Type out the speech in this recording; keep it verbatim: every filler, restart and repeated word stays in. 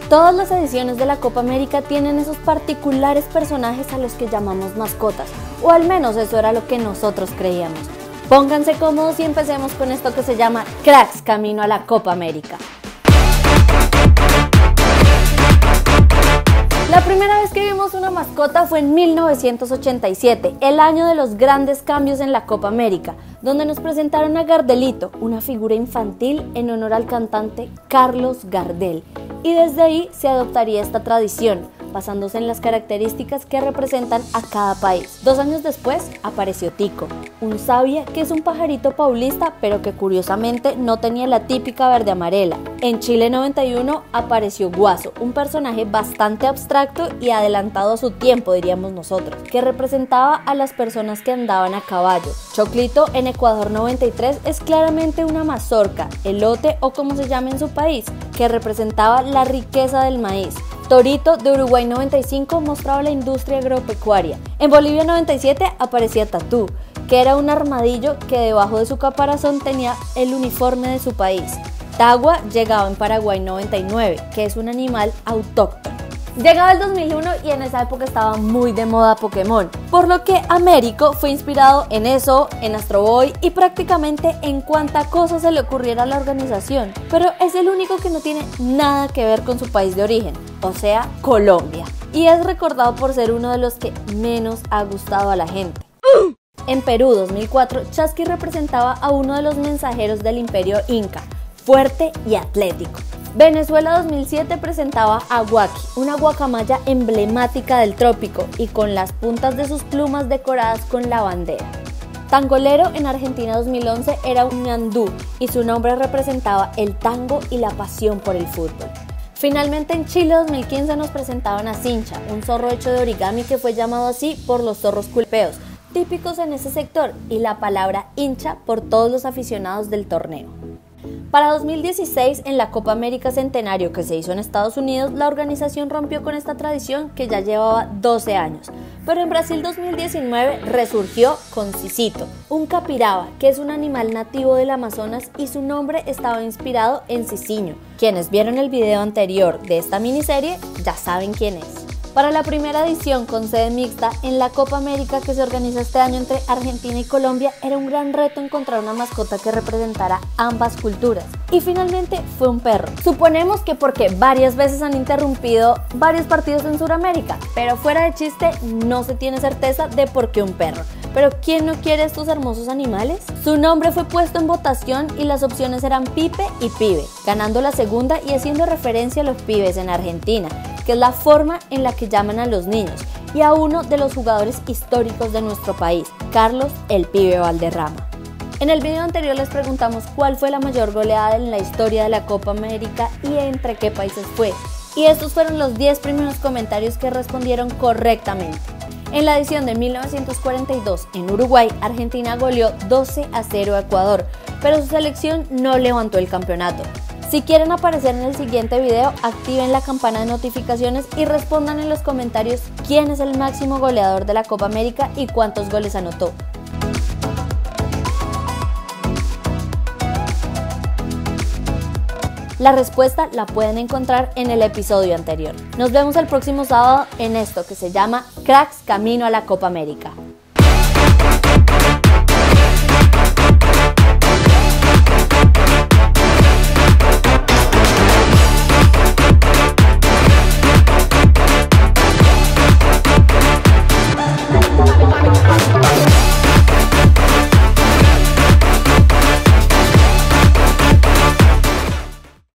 Todas las ediciones de la Copa América tienen esos particulares personajes a los que llamamos mascotas, o al menos eso era lo que nosotros creíamos. Pónganse cómodos y empecemos con esto que se llama Cracks Camino a la Copa América. La primera vez que vimos una mascota fue en mil novecientos ochenta y siete, el año de los grandes cambios en la Copa América, donde nos presentaron a Gardelito, una figura infantil en honor al cantante Carlos Gardel, y desde ahí se adoptaría esta tradición, basándose en las características que representan a cada país. Dos años después apareció Tico, un savia que es un pajarito paulista, pero que curiosamente no tenía la típica verde amarela. En Chile noventa y uno apareció Guaso, un personaje bastante abstracto y adelantado a su tiempo, diríamos nosotros, que representaba a las personas que andaban a caballo. Choclito en Ecuador noventa y tres es claramente una mazorca, elote o como se llama en su país, que representaba la riqueza del maíz. Torito de Uruguay noventa y cinco mostraba la industria agropecuaria. En Bolivia noventa y siete aparecía Tatú, que era un armadillo que debajo de su caparazón tenía el uniforme de su país. Tagua llegaba en Paraguay noventa y nueve, que es un animal autóctono. Llegaba el dos mil uno y en esa época estaba muy de moda Pokémon, por lo que Américo fue inspirado en eso, en Astro Boy y prácticamente en cuanta cosa se le ocurriera a la organización, pero es el único que no tiene nada que ver con su país de origen, o sea, Colombia, y es recordado por ser uno de los que menos ha gustado a la gente. En Perú dos mil cuatro, Chasqui representaba a uno de los mensajeros del imperio inca, fuerte y atlético. Venezuela dos mil siete presentaba a Guaki, una guacamaya emblemática del trópico y con las puntas de sus plumas decoradas con la bandera. Tangolero en Argentina dos mil once era un ñandú y su nombre representaba el tango y la pasión por el fútbol. Finalmente en Chile dos mil quince nos presentaban a Cincha, un zorro hecho de origami que fue llamado así por los zorros culpeos, típicos en ese sector, y la palabra hincha por todos los aficionados del torneo. Para dos mil dieciséis, en la Copa América Centenario que se hizo en Estados Unidos, la organización rompió con esta tradición que ya llevaba doce años. Pero en Brasil dos mil diecinueve resurgió con Cicito, un capiraba, que es un animal nativo del Amazonas y su nombre estaba inspirado en Cicinho. Quienes vieron el video anterior de esta miniserie ya saben quién es. Para la primera edición con sede mixta en la Copa América que se organiza este año entre Argentina y Colombia, era un gran reto encontrar una mascota que representara ambas culturas. Y finalmente fue un perro. Suponemos que porque varias veces han interrumpido varios partidos en Sudamérica, pero fuera de chiste no se tiene certeza de por qué un perro. Pero ¿quién no quiere estos hermosos animales? Su nombre fue puesto en votación y las opciones eran Pipe y Pibe, ganando la segunda y haciendo referencia a los pibes en Argentina, que es la forma en la que llaman a los niños, y a uno de los jugadores históricos de nuestro país, Carlos el Pibe Valderrama. En el video anterior les preguntamos cuál fue la mayor goleada en la historia de la Copa América y entre qué países fue, y estos fueron los diez primeros comentarios que respondieron correctamente. En la edición de mil novecientos cuarenta y dos en Uruguay, Argentina goleó doce a cero a Ecuador, pero su selección no levantó el campeonato. Si quieren aparecer en el siguiente video, activen la campana de notificaciones y respondan en los comentarios quién es el máximo goleador de la Copa América y cuántos goles anotó. La respuesta la pueden encontrar en el episodio anterior. Nos vemos el próximo sábado en esto que se llama Cracks Camino a la Copa América.